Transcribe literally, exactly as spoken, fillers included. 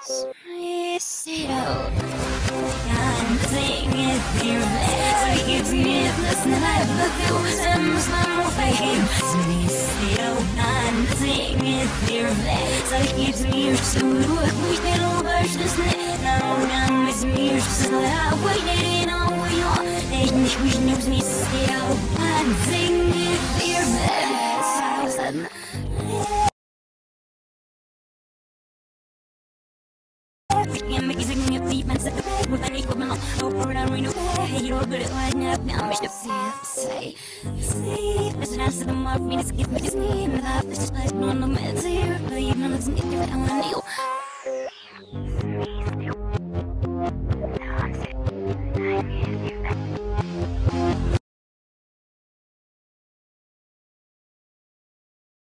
Sit out. I'm singing fear so it gives me a listen and I love you. Some small fame. Sit out. I'm singing fear so it gives me a soul. We did all versus now I'm with me. So I waited on you. And we knows me still. I'm singing fear so amazing if we fancy the bed with an equal amount of program we know you're good at lighting up now Mister Say, say, listen as to the morphine is giving me this name and I have this is like no no meds here but even though it's an idiot I want to